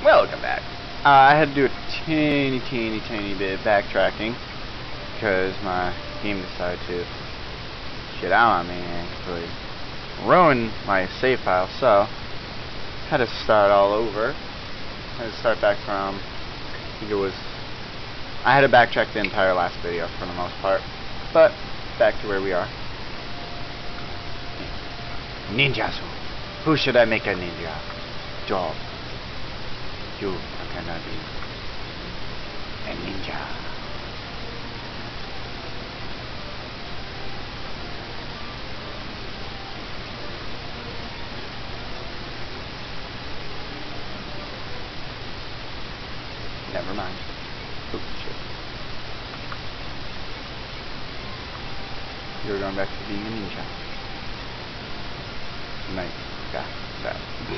Welcome back. I had to do a teeny bit of backtracking because my game decided to shit out on me and actually ruin my save file, so had to start all over. Had to start back from, I think it was, I had to backtrack the entire last video for the most part, but back to where we are. Ninjas. Who should I make a ninja? Job. You are gonna be a ninja. Never mind. Oh shit. You're going back to being a ninja. Nice. Got that.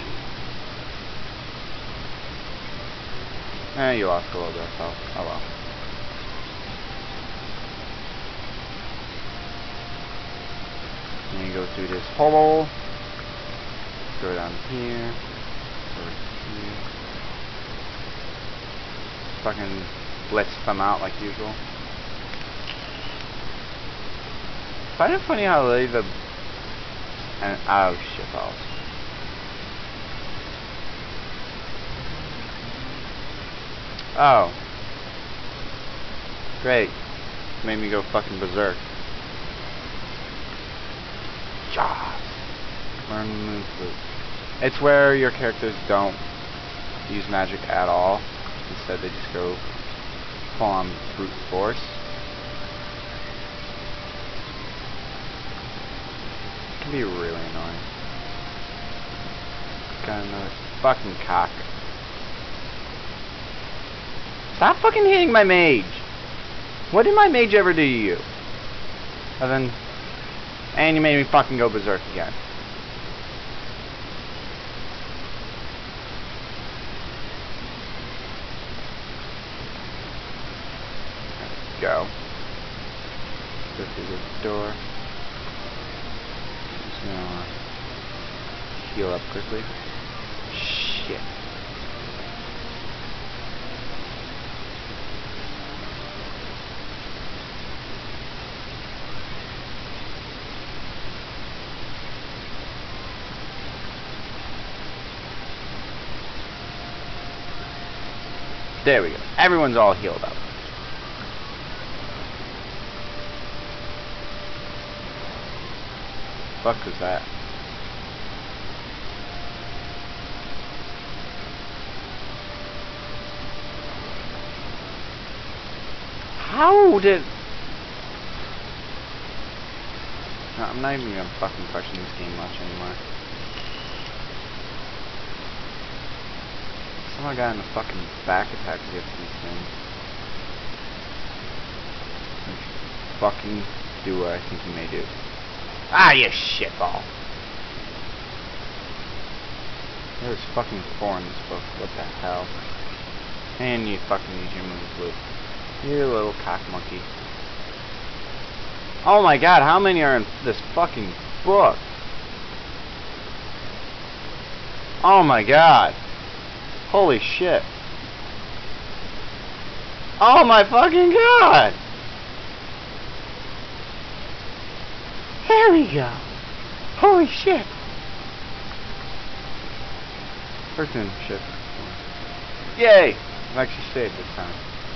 You lost a little bit of health. Oh well. And you go through this hole. Go down here. Over here. Fucking blitz them out like usual. Find it funny how they leave the... And, oh shit balls. Oh. Great. Made me go fucking berserk. Jaws. Learn the moon flute. It's where your characters don't use magic at all. Instead they just go full on brute force. It can be really annoying. Got another fucking cock. Stop fucking hitting my mage! What did my mage ever do to you? And you made me fucking go berserk again. Go. Go through the door. Just gonna heal up quickly. Shit. There we go. Everyone's all healed up. Fuck was that? How did... No, I'm not even gonna fucking question this game much anymore. Somehow got in a fucking back attack against these things. Fucking do what I think you may do. Ah, you shitball! There's fucking 4 in this book. What the hell? And you fucking use your moon flute. You little cock monkey. Oh my god, how many are in this fucking book? Oh my god. Holy shit. Oh my fucking god! There we go. Holy shit. Freaking shit. Yay! I've actually saved this time.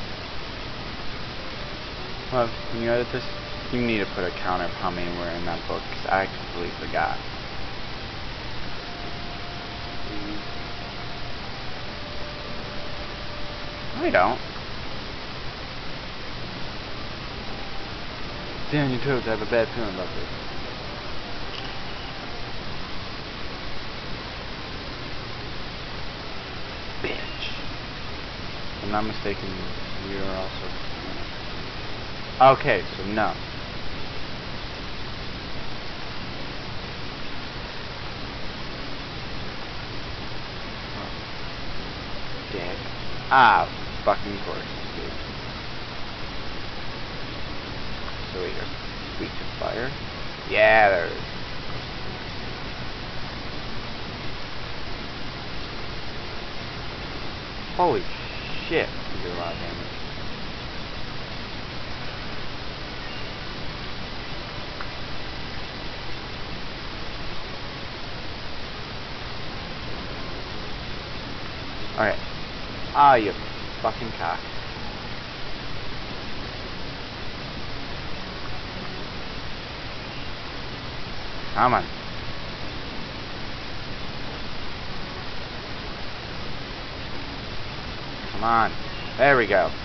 Well, when you edit this, you need to put a counter of how many were in that book, because I completely forgot. I don't. Damn you toads, I have a bad feeling about this. Bitch. If I'm not mistaken, we are also... Okay, so no. Dick. Ah, fucking course, dude. So you're weak to fire? Yeah, there is. Holy shit, he did a lot of damage. Alright. Ah, you fucking cock. Come on. Come on. There we go.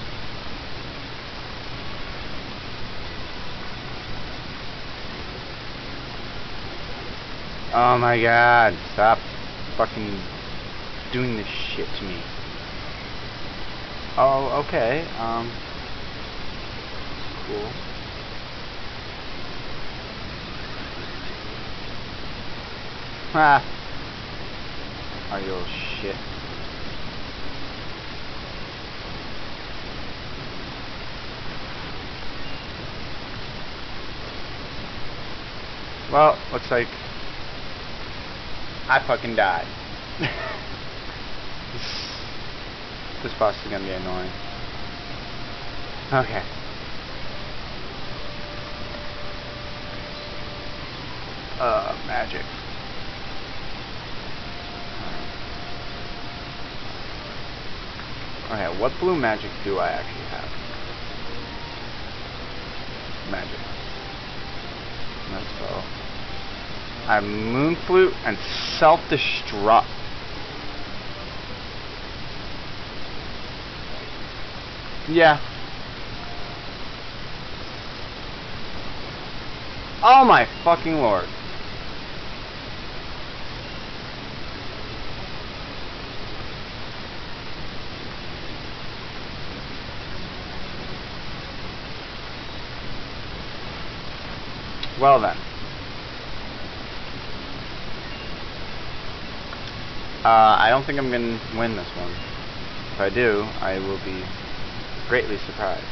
Oh my god. Stop fucking doing this shit to me. Oh, okay. Cool. Ha! Oh, you little shit. Well, looks like I fucking died. This boss is gonna be annoying. Okay. Magic. Okay, what blue magic do I actually have? Magic. Let's go. I have Moon Flute and Self-Destruct. Yeah. Oh my fucking lord. Well then. I don't think I'm gonna win this one. If I do, I will be greatly surprised.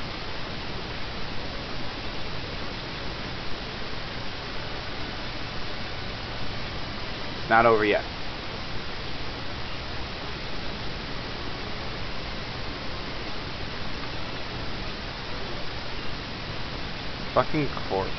Not over yet. Fucking corpse.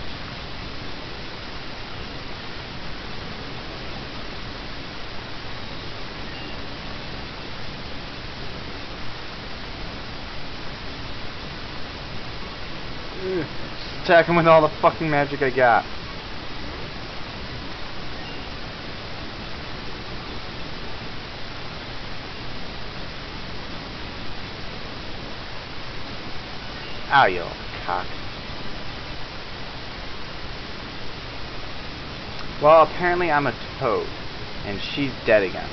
Just attack him with all the fucking magic I got. Ow, you little cock. Well, apparently I'm a toad, and she's dead again.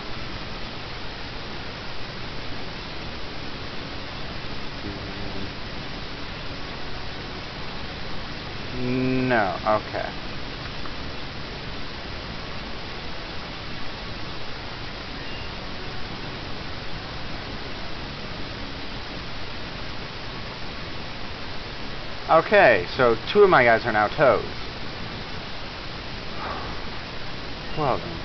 No, okay. Okay, so 2 of my guys are now toads. Well then.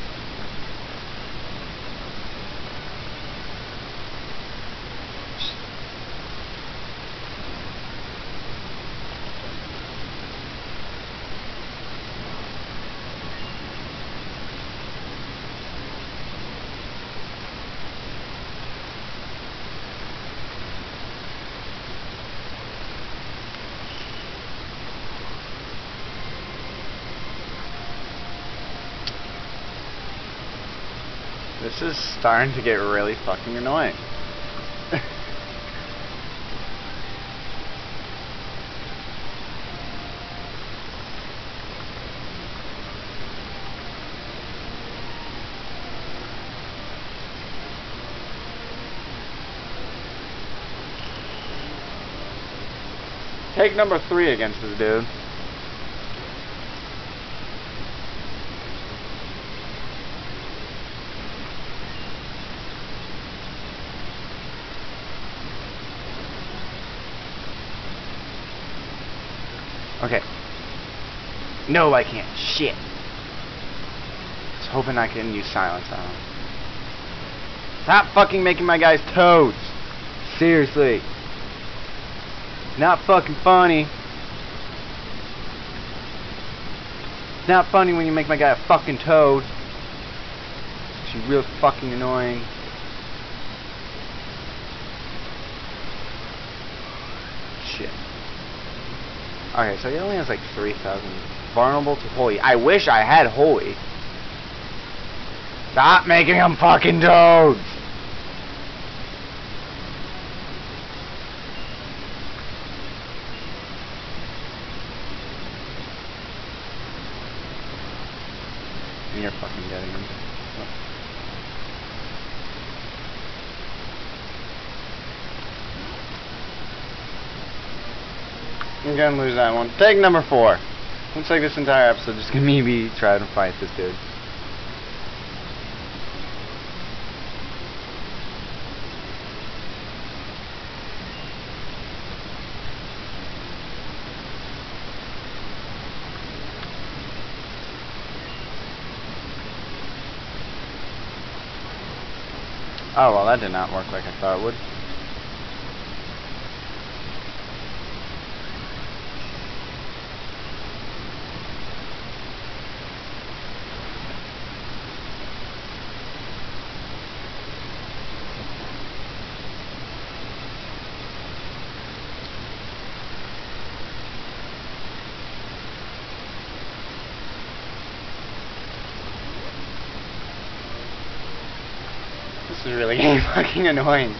This is starting to get really fucking annoying. Take number 3 against this dude. Okay. No, I can't. Shit. I was hoping I can use silence on him. Stop fucking making my guys toads. Seriously. Not fucking funny. It's not funny when you make my guy a fucking toad. She's real fucking annoying. Shit. Okay, so he only has like 3,000. Vulnerable to holy. I wish I had holy. Stop making them fucking toads! And you're fucking getting him. I'm gonna lose that one. Take number 4. Looks like this entire episode is gonna be trying to fight this dude. Oh, well, that did not work like I thought it would. This is really getting fucking annoying.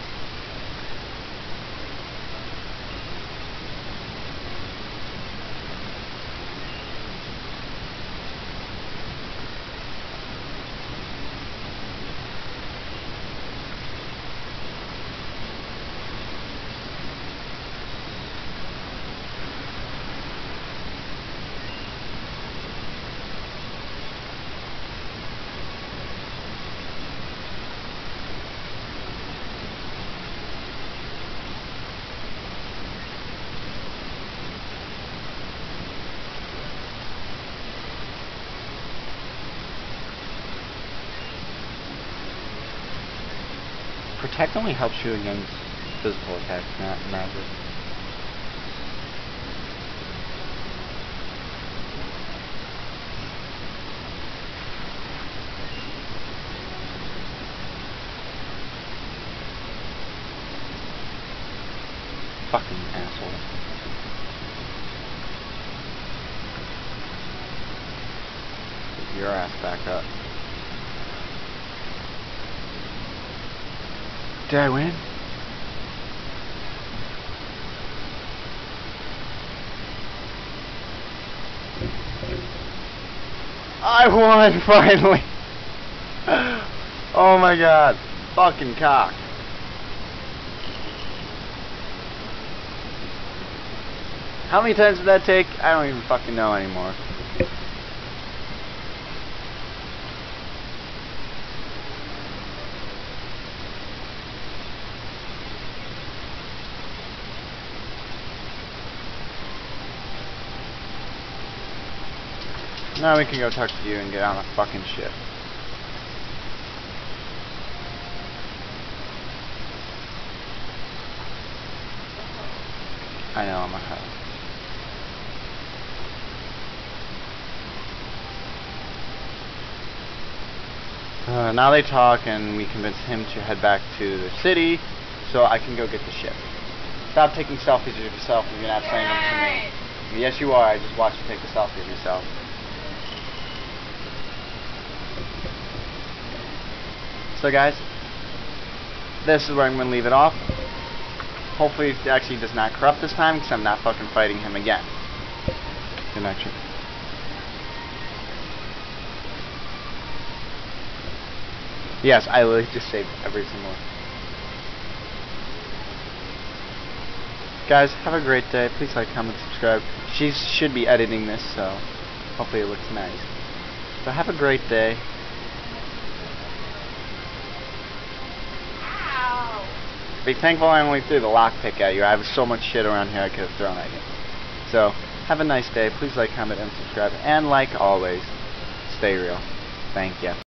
Protect only helps you against physical attacks, not magic. Fucking asshole. Get your ass back up. Did I win? I won finally! Oh my god. Fucking cock. How many times did that take? I don't even fucking know anymore. Now we can go talk to you and get on a fucking ship. I know, I'm a hoe. Now they talk and we convince him to head back to the city so I can go get the ship. Stop taking selfies of yourself and you're not saying them to me. Yes you are, I just watched you take a selfie of yourself. So guys, this is where I'm going to leave it off. Hopefully it actually does not corrupt this time because I'm not fucking fighting him again. Connection. Yes, I literally just saved every single one. Guys, have a great day. Please like, comment, subscribe. She should be editing this, so hopefully it looks nice. So have a great day. Be thankful I only threw the lockpick at you. I have so much shit around here I could have thrown at you. So, have a nice day. Please like, comment, and subscribe. And like always, stay real. Thank you.